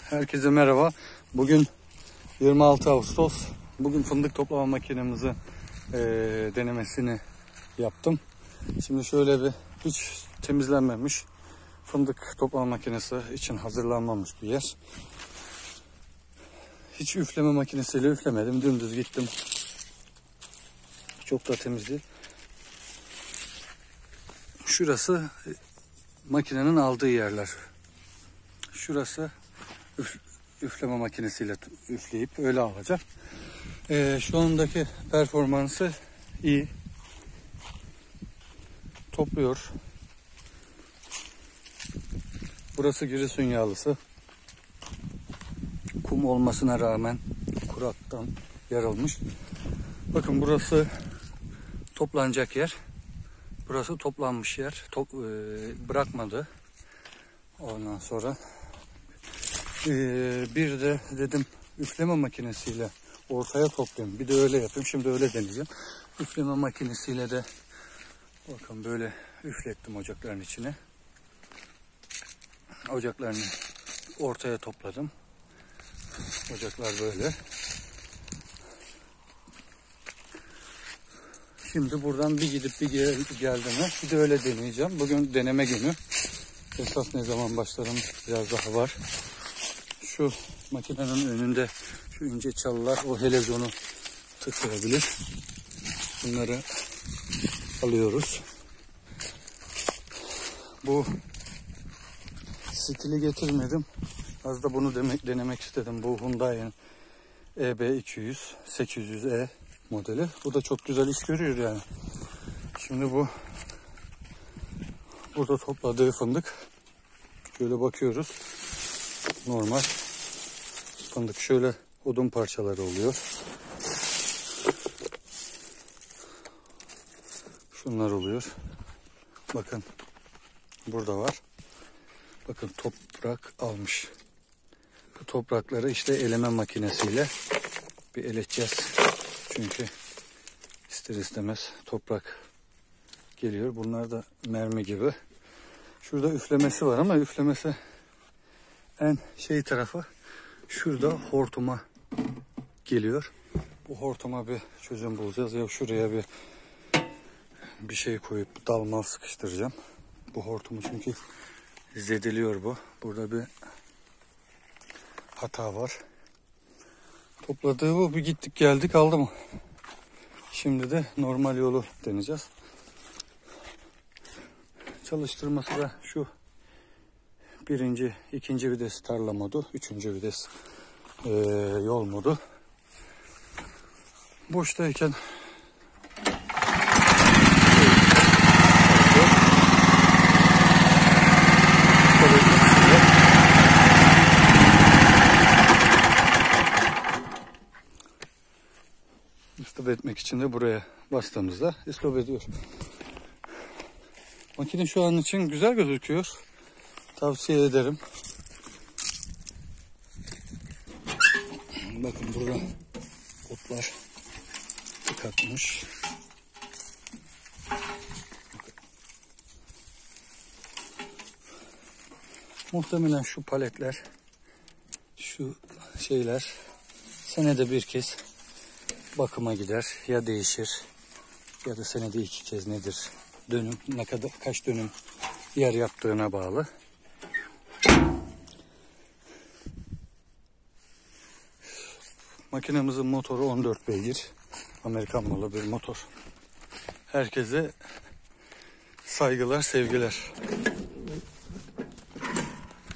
Herkese merhaba. Bugün 26 Ağustos. Bugün fındık toplama makinemizi denemesini yaptım. Şimdi şöyle bir hiç temizlenmemiş fındık toplama makinesi için hazırlanmamış bir yer. Hiç üfleme makinesiyle üflemedim. Dümdüz gittim. Çok da temiz değil. Şurası makinenin aldığı yerler. Şurası üfleme makinesiyle üfleyip öyle alacağım. Şu andaki performansı iyi. Topluyor. Burası Giresun yağlısı. Kum olmasına rağmen kuraktan yarılmış. Bakın burası toplanacak yer. Burası toplanmış yer. Bırakmadı. Ondan sonra bir de dedim üfleme makinesiyle ortaya toplayayım. Bir de öyle yapayım. Şimdi öyle deneyeceğim. Üfleme makinesiyle de bakın böyle üflettim ocakların içine. Ocaklarını ortaya topladım. Ocaklar böyle. Şimdi buradan bir gidip bir geldiğime bir de öyle deneyeceğim. Bugün deneme günü. Esas ne zaman başlarım biraz daha var. Şu makinenin önünde şu ince çalılar o helezonu tıkayabilir. Bunları alıyoruz. Bu stili getirmedim. Az da bunu denemek istedim. Bu Hyundai'nin EB200 800E modeli. Bu da çok güzel iş görüyor yani. Şimdi bu burada topladığı fındık. Şöyle bakıyoruz. Normal fındık, şöyle odun parçaları oluyor. Şunlar oluyor. Bakın burada var. Bakın toprak almış. Bu toprakları işte eleme makinesiyle bir eleteceğiz. Çünkü ister istemez toprak geliyor. Bunlar da mermi gibi. Şurada üflemesi var ama üflemesi en tarafı şurada hortuma geliyor. Bu hortuma bir çözüm bulacağız. Ya şuraya bir şey koyup dalmal sıkıştıracağım. Bu hortumu çünkü zedeliyor bu. Burada bir hata var. Topladığı bu. Bir gittik geldik aldı mı? Şimdi de normal yolu deneyeceğiz. Çalıştırması da şu. Birinci, ikinci vites tarla modu. Üçüncü vites yol modu. Boştayken istop etmek için de buraya bastığımızda istop ediyor. Makine şu an için güzel gözüküyor. Tavsiye ederim. Bakın burada otlar tıkatmış. Muhtemelen şu paletler, şu şeyler senede bir kez bakıma gider ya değişir ya da senede 2 kez nedir? Dönüm ne kadar, kaç dönüm yer yaptığına bağlı. Makinemizin motoru 14 beygir. Amerikan malı bir motor. Herkese saygılar, sevgiler.